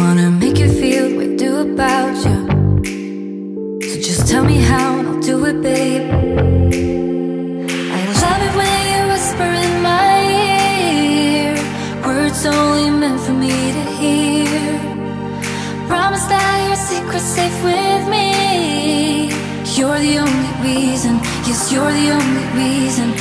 wanna make you feel what I do about you. So just tell me how and I'll do it, babe. I love it when you whisper in my ear, words only meant for me to hear. Promise that your secret's safe with me. You're the only reason, yes, you're the only reason